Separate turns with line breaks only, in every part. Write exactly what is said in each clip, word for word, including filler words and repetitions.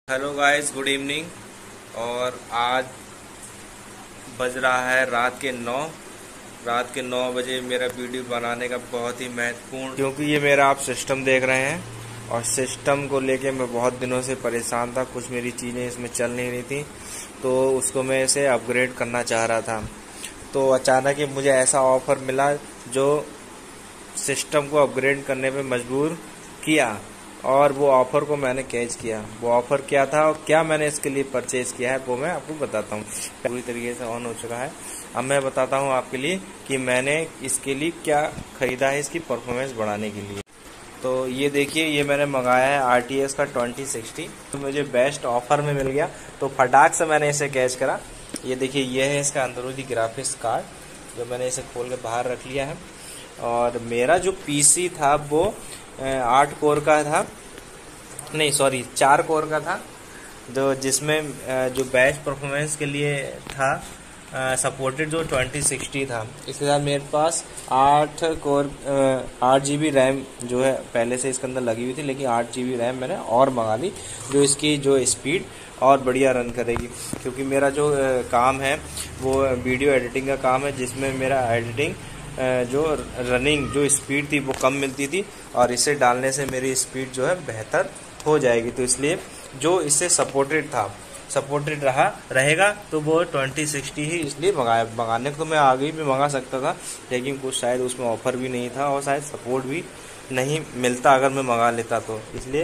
Hello guys, good evening. और आज बज रहा है रात के नौ रात के नौ बजे। मेरा वीडियो बनाने का बहुत ही महत्वपूर्ण, क्योंकि ये मेरा आप सिस्टम देख रहे हैं और सिस्टम को लेके मैं बहुत दिनों से परेशान था। कुछ मेरी चीज़ें इसमें चल नहीं रही थी, तो उसको मैं इसे अपग्रेड करना चाह रहा था। तो अचानक ही मुझे ऐसा ऑफर मिला जो सिस्टम को अपग्रेड करने पे मजबूर किया, और वो ऑफ़र को मैंने कैच किया। वो ऑफ़र क्या था और क्या मैंने इसके लिए परचेज़ किया है वो मैं आपको बताता हूँ। पूरी तरीके से ऑन हो चुका है। अब मैं बताता हूँ आपके लिए कि मैंने इसके लिए क्या ख़रीदा है इसकी परफॉर्मेंस बढ़ाने के लिए। तो ये देखिए, ये मैंने मंगाया है आर टी एस का ट्वेंटी सिक्सटी, तो मुझे बेस्ट ऑफ़र में मिल गया, तो फटाक से मैंने इसे कैच करा। ये देखिए, ये है इसका अंदरूनी ग्राफिक्स कार्ड, जो मैंने इसे खोल के बाहर रख लिया है। और मेरा जो पीसी था वो आठ कोर का था, नहीं सॉरी चार कोर का था, जो जिसमें जो बेस्ट परफॉर्मेंस के लिए था सपोर्टेड जो ट्वेंटी सिक्सटी था। इसके साथ मेरे पास आठ कोर आठ जी बी रैम जो है पहले से इसके अंदर लगी हुई थी, लेकिन आठ जी बी रैम मैंने और मंगा ली, जो इसकी जो स्पीड और बढ़िया रन करेगी। क्योंकि मेरा जो काम है वो वीडियो एडिटिंग का काम है, जिसमें मेरा एडिटिंग जो रनिंग जो स्पीड थी वो कम मिलती थी, और इसे डालने से मेरी स्पीड जो है बेहतर हो जाएगी। तो इसलिए जो इससे सपोर्टेड था सपोर्टेड रहा रहेगा तो वो ट्वेंटी सिक्सटी ही इसलिए मंगाया। मंगाने को तो मैं आगे भी मंगा सकता था, लेकिन कुछ शायद उसमें ऑफ़र भी नहीं था और शायद सपोर्ट भी नहीं मिलता अगर मैं मंगा लेता तो। इसलिए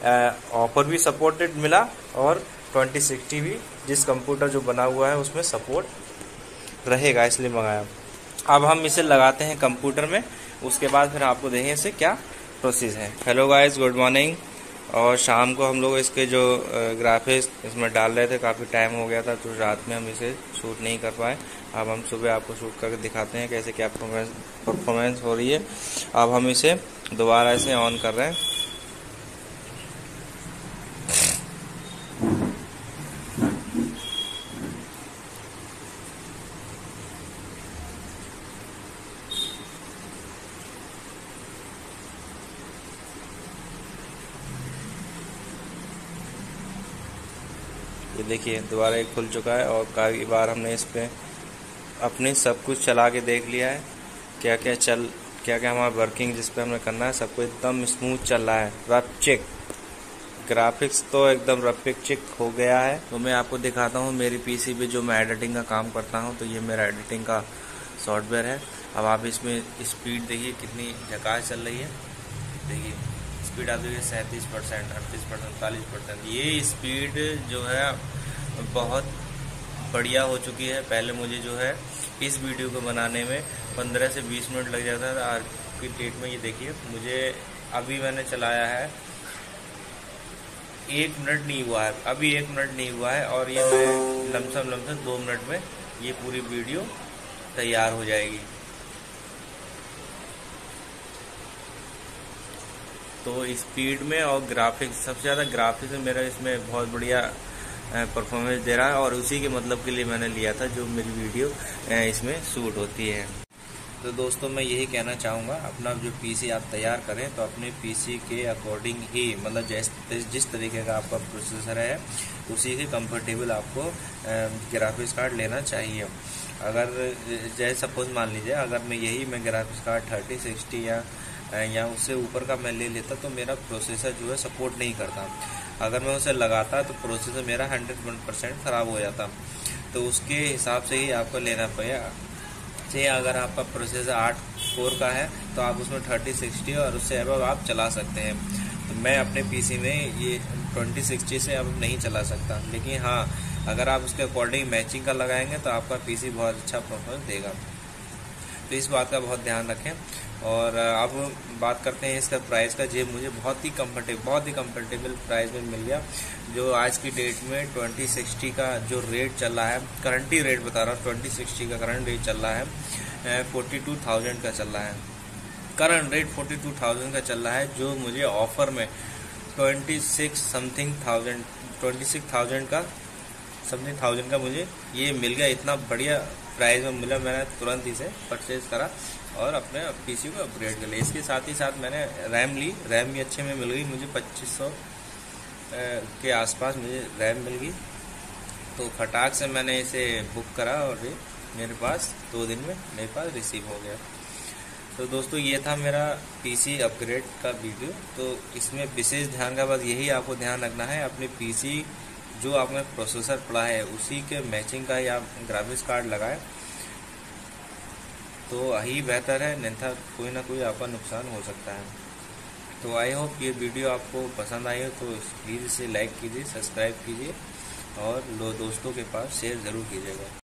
ऑफ़र भी सपोर्टेड मिला और ट्वेंटी सिक्सटी भी जिस कंप्यूटर जो बना हुआ है उसमें सपोर्ट रहेगा, इसलिए मंगाया। अब हम इसे लगाते हैं कंप्यूटर में, उसके बाद फिर आपको देखें इसे क्या प्रोसेस है। Hello guys, good morning. और शाम को हम लोग इसके जो ग्राफिक्स इसमें डाल रहे थे, काफ़ी टाइम हो गया था, तो रात में हम इसे शूट नहीं कर पाए। अब हम सुबह आपको शूट करके दिखाते हैं कैसे क्या परफॉर्मेंस परफॉर्मेंस हो रही है। अब हम इसे दोबारा से ऑन कर रहे हैं। ये देखिए, दोबारा एक खुल चुका है, और काफ़ी बार हमने इस पर अपने सब कुछ चला के देख लिया है, क्या क्या चल क्या क्या हमारा वर्किंग जिस पे हमें करना है, सब कुछ एकदम स्मूथ चल रहा है। रफ चेक ग्राफिक्स तो एकदम रफ चेक हो गया है। तो मैं आपको दिखाता हूँ मेरी पीसी पे जो मैं एडिटिंग का काम करता हूँ, तो ये मेरा एडिटिंग का सॉफ्टवेयर है। अब आप इसमें स्पीड देखिए कितनी झकास चल रही है। देखिए स्पीड आप देखिए सैंतीस परसेंट अड़तीस परसेंट उनतालीस परसेंट ये स्पीड जो है बहुत बढ़िया हो चुकी है। पहले मुझे जो है इस वीडियो को बनाने में पंद्रह से बीस मिनट लग जाता था। आज की डेट में ये देखिए, मुझे अभी मैंने चलाया है एक मिनट नहीं हुआ है, अभी एक मिनट नहीं हुआ है, और ये मैं लमसम लमसम दो मिनट में ये पूरी वीडियो तैयार हो जाएगी। तो स्पीड में और ग्राफिक्स, सबसे ज़्यादा ग्राफिक्स में मेरा इसमें बहुत बढ़िया परफॉर्मेंस दे रहा है, और उसी के मतलब के लिए मैंने लिया था जो मेरी वीडियो इसमें शूट होती है। तो दोस्तों मैं यही कहना चाहूँगा, अपना जो पीसी आप तैयार करें तो अपने पीसी के अकॉर्डिंग ही, मतलब जैसे जिस तरीके का आपका प्रोसेसर है उसी के कंफर्टेबल आपको ग्राफिक्स कार्ड लेना चाहिए। अगर जैसे सपोज मान लीजिए, अगर मैं यही मैं ग्राफिक्स कार्ड थर्टी सिक्सटी या या उससे ऊपर का मैं ले लेता तो मेरा प्रोसेसर जो है सपोर्ट नहीं करता। अगर मैं उसे लगाता तो प्रोसेसर मेरा हंड्रेड वन परसेंट ख़राब हो जाता। तो उसके हिसाब से ही आपको लेना पड़ेगा। जैसे अगर आपका प्रोसेसर आठ कोर का है तो आप उसमें थर्टी सिक्सटी और उससे अब आप चला सकते हैं। तो मैं अपने पीसी में ये ट्वेंटी सिक्सटी से अब नहीं चला सकता, लेकिन हाँ अगर आप उसके अकॉर्डिंग मैचिंग का लगाएंगे तो आपका पीसी बहुत अच्छा परफॉर्मेंस देगा। तो इस बात का बहुत ध्यान रखें। और अब बात करते हैं इसका प्राइस का। जे मुझे बहुत ही कंफर्टेबल बहुत ही कंफर्टेबल प्राइस में मिल गया। जो आज की डेट में ट्वेंटी सिक्सटी का जो रेट चल रहा है, करंटी रेट बता रहा हूँ, ट्वेंटी सिक्सटी का करंट रेट चल रहा है फोर्टी टू थाउजेंड का चल रहा है। Current rate forty two thousand का चल रहा है, जो मुझे ऑफर में twenty six something thousand twenty six thousand का समथिंग थाउजेंड का मुझे ये मिल गया। इतना बढ़िया प्राइस में मिला, मैंने तुरंत इसे परचेज करा और अपने पीसी को अपग्रेड कर लिया। इसके साथ ही साथ मैंने रैम ली, रैम भी अच्छे में मिल गई मुझे, पच्चीस सौ के आसपास मुझे रैम मिल गई, तो फटाक से मैंने इसे बुक करा और ये मेरे पास दो दिन में मेरे पास रिसीव हो गया। तो दोस्तों ये था मेरा पीसी अपग्रेड का वीडियो। तो इसमें विशेष ध्यान का बात यही आपको ध्यान रखना है, अपने पीसी जो आपने प्रोसेसर पड़ा है उसी के मैचिंग का या ग्राफिक्स कार्ड लगाए तो यही बेहतर है, नहीं था कोई ना कोई आपका नुकसान हो सकता है। तो आई होप ये वीडियो आपको पसंद आई हो तो प्लीज़ इसे लाइक कीजिए, सब्सक्राइब कीजिए और लो दोस्तों के पास शेयर ज़रूर कीजिएगा।